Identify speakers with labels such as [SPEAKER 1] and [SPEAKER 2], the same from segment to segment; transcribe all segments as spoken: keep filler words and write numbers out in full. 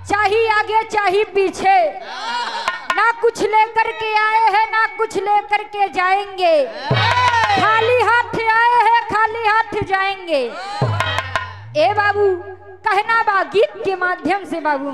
[SPEAKER 1] चाहे आगे चाहे पीछे, ना कुछ लेकर के आए हैं ना कुछ लेकर के जाएंगे, खाली हाथ आए हैं खाली हाथ जाएंगे। ए बाबू कहना बा गीत के माध्यम से बाबू।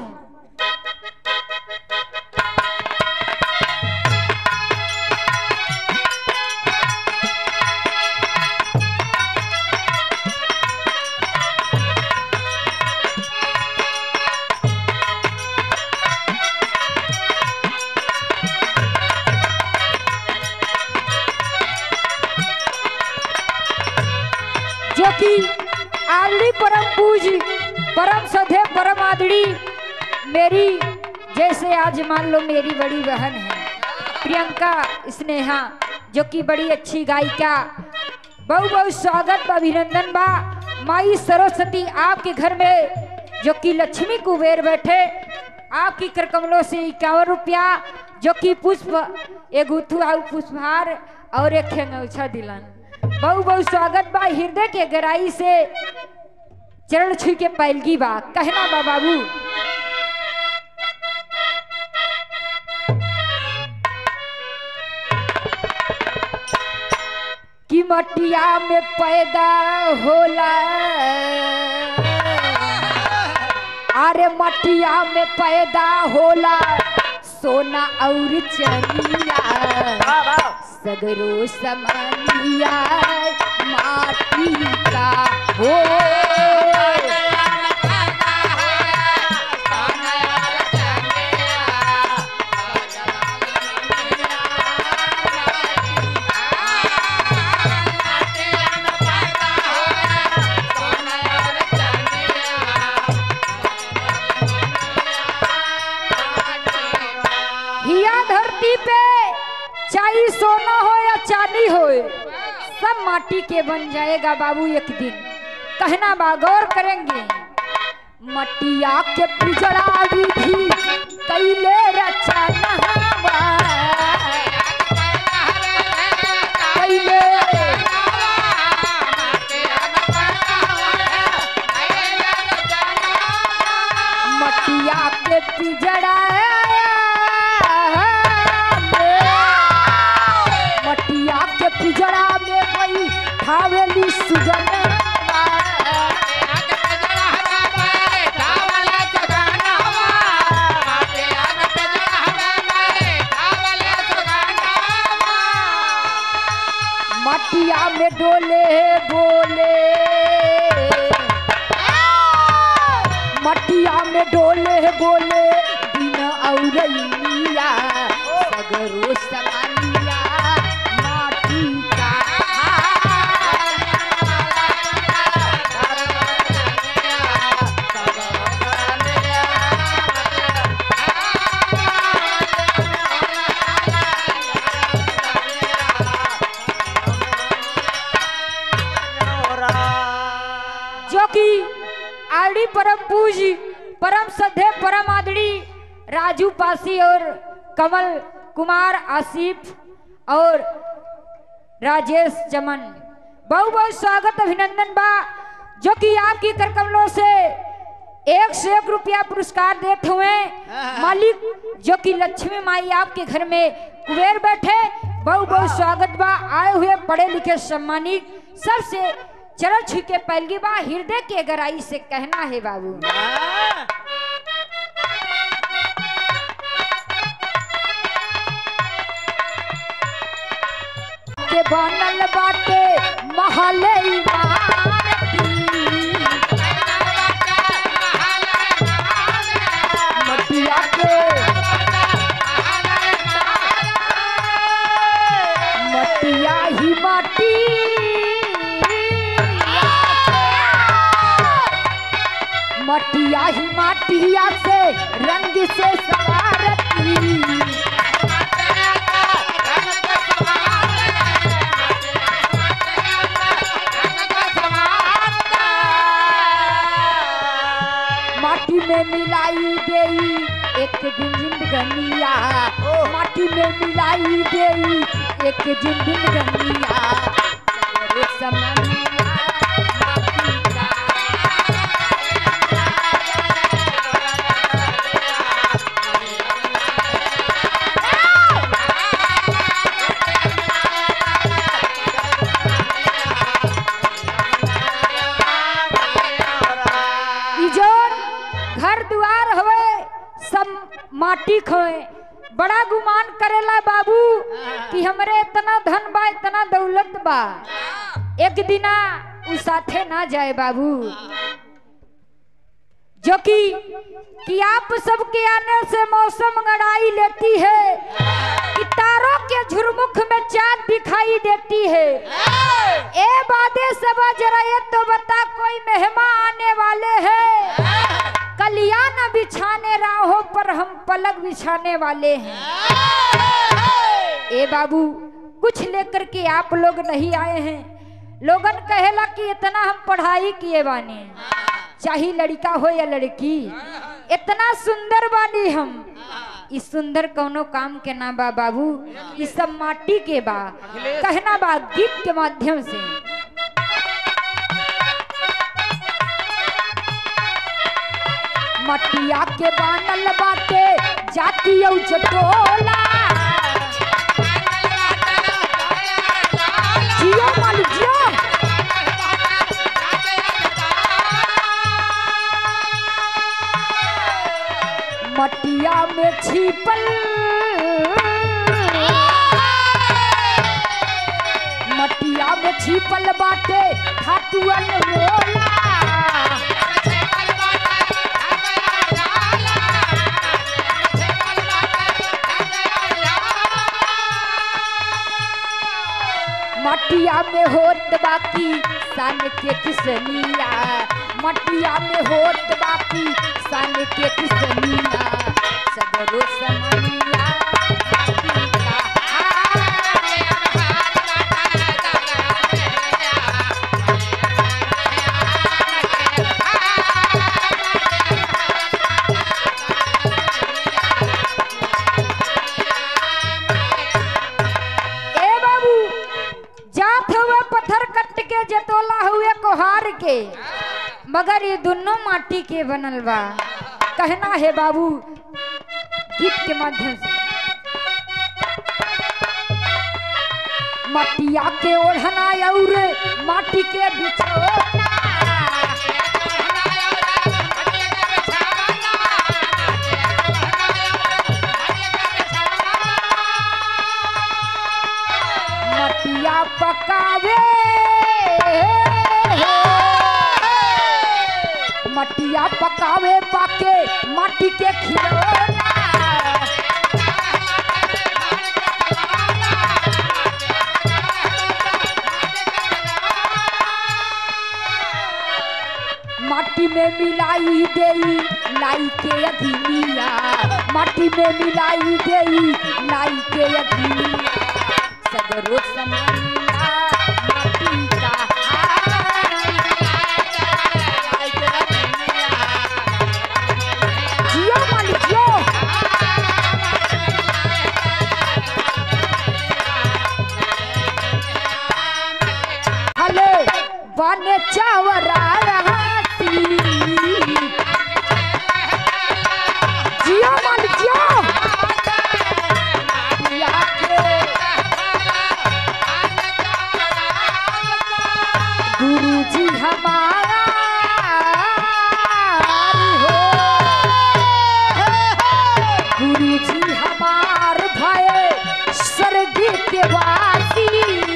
[SPEAKER 1] जो कि आदड़ी परम पूज परम सधे परम आदड़ी मेरी जैसे आज मान लो मेरी बड़ी बहन है प्रियंका स्नेहा, जो कि बड़ी अच्छी गायिका। बहुत बहुत स्वागत अभिनंदन बा। माई सरस्वती आपके घर में जो कि लक्ष्मी कुबेर बैठे, आपकी कर कमलों से इक्यावन रुपया जो कि पुष्प एक गुथु आउ पुष्पहार और एक खेंगौछा दिलन। बहुत बहुत स्वागत बा। हृदय के गहराई से चरण छू के पैलगी बा। कहना बा बाबू। कि मटिया में पैदा होला, अरे मटिया में पैदा होला सोना और चनिया, सगरो समानिया माटी का हो। धरती पे चाहे सोना हो या चांदी हो, सब माटी के बन जाएगा बाबू एक दिन। कहना बा गौर करेंगे। मटिया के पिजड़ा विधि कैले रचा नहावा, कैले मटिया के पिजड़ा पिजड़ा में कोई खावेली सुजन मटिया में डोले बोले, मटिया में डोले बोले बिना औरैया सगरो समानिया आदड़ी परम पूज परम सधे परम आदड़ी राजू पासी और कमल कुमार आसिफ और राजेश चमन। बहुत बहुत स्वागत अभिनंदन बा। जो कि आपकी कर कमलों से एक से एक रुपया पुरस्कार देते हुए मालिक जो कि लक्ष्मी माई आपके घर में कुबेर बैठे। बहुत बहुत स्वागत बा। आए हुए पढ़े लिखे सम्मानित सबसे चरण छू के पैलगी बा। हृदय के गहराई से कहना है बाबू। के बनल बाटे महले इमारती, मटिया के मटिया ही माटी, मटिया ही माटिया से रंग से सवारती, माटी में मिलाई देई एक दिन जिंदगनिया, माटी में मिलाई देई एक दिन जिंदगनिया समनिया माटी का घर दुआर होए सब माटी खोए। बड़ा गुमान करेला बाबू कि हमरे इतना धन बा इतना दौलत बा, एक दिना उ साथे ना जाए बाबू। जो कि कि आप सबके आने से मौसम गड़ाई लेती है, कि तारों के झुरमुख में चांद दिखाई देती है। ए बादे सबा जरा ये तो बता कोई मेहमान आने वाले हैं, कलियान बिछाने राहों पर हम पलक बिछाने वाले हैं। ए बाबू कुछ लेकर के आप लोग नहीं आए हैं। लोगन कहेला कि इतना हम पढ़ाई किए बानी, चाहे लड़का हो या लड़की, इतना सुंदर बानी हम। इस सुंदर कौनो काम के ना बा बाबू, इस सब माटी के बा। कहना बा गीत के माध्यम से। मटिया के बानल बाटे जाति औ जटोला, जियो माल जियो। मटिया में छिपल मटिया में छिपल बाटे धातुअन मोला, मटिया में होत बाकी सन के किसनिया, मटिया में होत बाकी सन के किसनिया, सगरो समनिया जतोला हुए कोहार के, मगर ये दोनों माटी के बनल बा। कहना है बाबू गीत के माध्यम से। मटिया के ओढ़ना और माटी के बिछोना, मटिया पकावे मटिया पकावे पाके माटी के खिलौना, माटी में मिलाई देई लाई के अधीनिया, माटी में मिलाई देई लाई के अधीनिया, सगरो समनिया माटी का बने चावरा रहती, जियो मन जियो। गुरु जी हमारा हो, गुरु जी हमार भय स्वर्ग के वासी,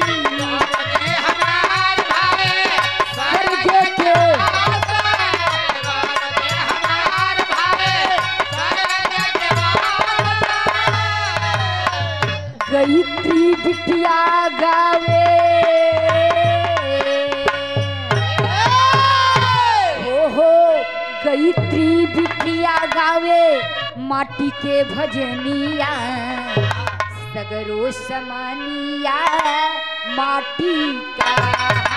[SPEAKER 1] गयत्री बिटिया गावे हो हो, गयत्री बिटिया गावे माटी के भजनिया, सगरो समनिया माटी का।